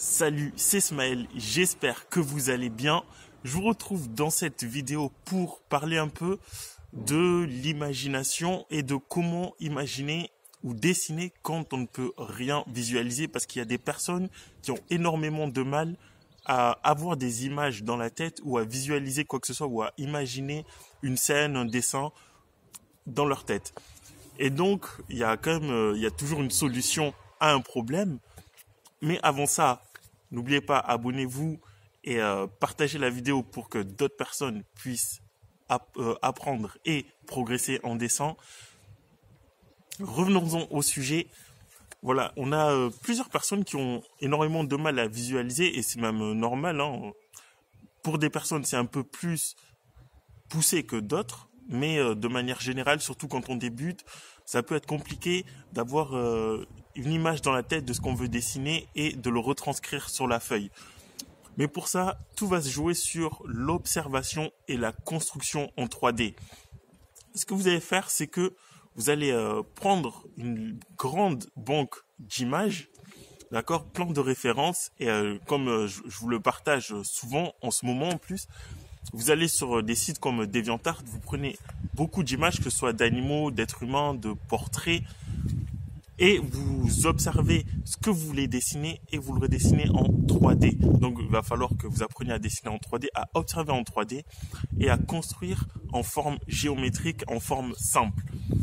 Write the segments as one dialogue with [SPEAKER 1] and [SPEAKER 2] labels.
[SPEAKER 1] Salut, c'est Smaël, j'espère que vous allez bien. Je vous retrouve dans cette vidéo pour parler un peu de l'imagination et de comment imaginer ou dessiner quand on ne peut rien visualiser, parce qu'il y a des personnes qui ont énormément de mal à avoir des images dans la tête ou à visualiser quoi que ce soit ou à imaginer une scène, un dessin dans leur tête. Et donc, il y a toujours une solution à un problème. Mais avant ça, n'oubliez pas, abonnez-vous et partagez la vidéo pour que d'autres personnes puissent apprendre et progresser en dessin. Revenons-en au sujet. Voilà, on a plusieurs personnes qui ont énormément de mal à visualiser et c'est même normal, hein. Pour des personnes, c'est un peu plus poussé que d'autres, mais de manière générale, surtout quand on débute, ça peut être compliqué d'avoir une image dans la tête de ce qu'on veut dessiner et de le retranscrire sur la feuille. Mais pour ça, tout va se jouer sur l'observation et la construction en 3D. Ce que vous allez faire, c'est que vous allez prendre une grande banque d'images, d'accord, plein de références, et comme je vous le partage souvent en ce moment en plus, vous allez sur des sites comme DeviantArt, vous prenez beaucoup d'images, que ce soit d'animaux, d'êtres humains, de portraits, et vous observez ce que vous voulez dessiner et vous le redessinez en 3D. Donc il va falloir que vous appreniez à dessiner en 3D, à observer en 3D et à construire en forme géométrique, en forme simple.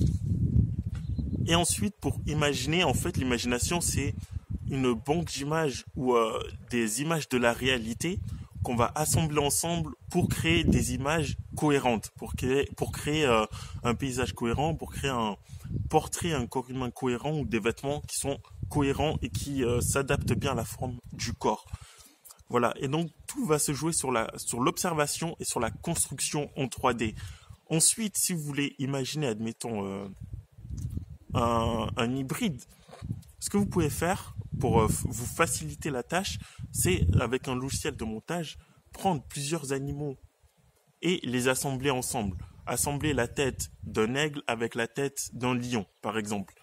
[SPEAKER 1] Et ensuite, pour imaginer, en fait, l'imagination, c'est une banque d'images ou des images de la réalité qu'on va assembler ensemble pour créer des images cohérentes, pour créer un paysage cohérent, pour créer un portrait, un corps humain cohérent ou des vêtements qui sont cohérents et qui s'adaptent bien à la forme du corps. Voilà, et donc tout va se jouer sur l'observation et sur la construction en 3D. Ensuite, si vous voulez imaginer, admettons, un hybride, ce que vous pouvez faire pour vous faciliter la tâche, c'est avec un logiciel de montage, prendre plusieurs animaux et les assembler ensemble. Assembler la tête d'un aigle avec la tête d'un lion, par exemple.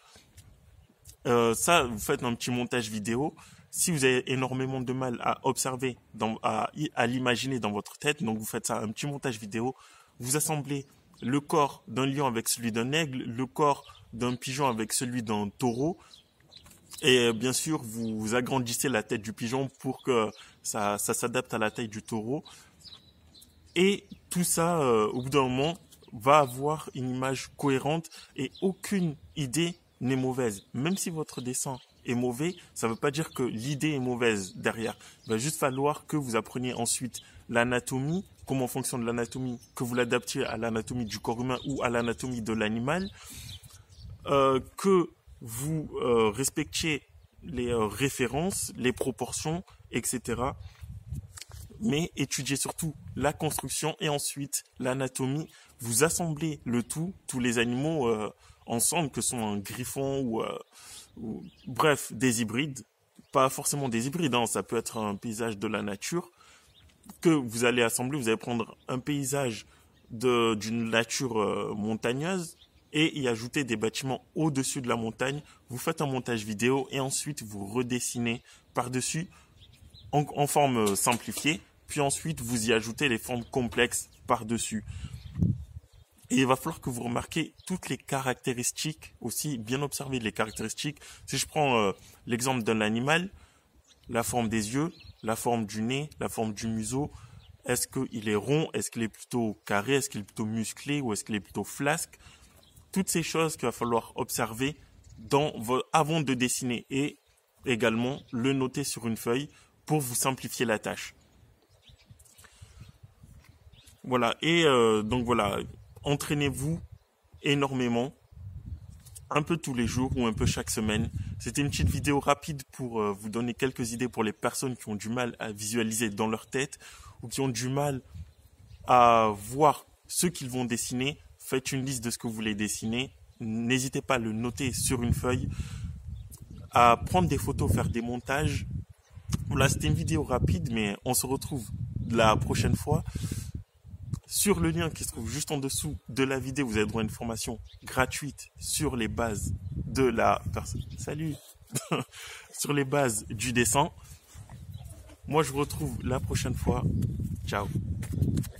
[SPEAKER 1] Ça, vous faites un petit montage vidéo. Si vous avez énormément de mal à observer, à l'imaginer dans votre tête, donc vous faites ça, un petit montage vidéo, vous assemblez le corps d'un lion avec celui d'un aigle, le corps d'un pigeon avec celui d'un taureau, et bien sûr, vous agrandissez la tête du pigeon pour que ça s'adapte à la taille du taureau. Et tout ça, au bout d'un moment, va avoir une image cohérente et aucune idée n'est mauvaise. Même si votre dessin est mauvais, ça ne veut pas dire que l'idée est mauvaise derrière. Il va juste falloir que vous appreniez ensuite l'anatomie, comment fonctionne l'anatomie, que vous l'adaptiez à l'anatomie du corps humain ou à l'anatomie de l'animal, que vous respectiez les références, les proportions, etc. Mais étudiez surtout la construction et ensuite l'anatomie. Vous assemblez le tout, tous les animaux ensemble, que sont un griffon ou bref, des hybrides. Pas forcément des hybrides, hein, ça peut être un paysage de la nature que vous allez assembler. Vous allez prendre un paysage d'une nature montagneuse et y ajouter des bâtiments au-dessus de la montagne. Vous faites un montage vidéo et ensuite vous redessinez par-dessus en forme simplifiée. Puis ensuite, vous y ajoutez les formes complexes par-dessus. Et il va falloir que vous remarquez toutes les caractéristiques, aussi bien observer les caractéristiques. Si je prends l'exemple d'un animal, la forme des yeux, la forme du nez, la forme du museau, est-ce qu'il est rond, est-ce qu'il est plutôt carré, est-ce qu'il est plutôt musclé ou est-ce qu'il est plutôt flasque? Toutes ces choses qu'il va falloir observer avant de dessiner et également le noter sur une feuille pour vous simplifier la tâche. Voilà, et donc voilà, entraînez-vous énormément, un peu tous les jours ou un peu chaque semaine. C'était une petite vidéo rapide pour vous donner quelques idées pour les personnes qui ont du mal à visualiser dans leur tête ou qui ont du mal à voir ce qu'ils vont dessiner. Faites une liste de ce que vous voulez dessiner. N'hésitez pas à le noter sur une feuille, à prendre des photos, faire des montages. Voilà, c'était une vidéo rapide, mais on se retrouve la prochaine fois. Sur le lien qui se trouve juste en dessous de la vidéo, vous avez droit à une formation gratuite sur les bases de la personne. Salut. Sur les bases du dessin. Moi, je vous retrouve la prochaine fois. Ciao.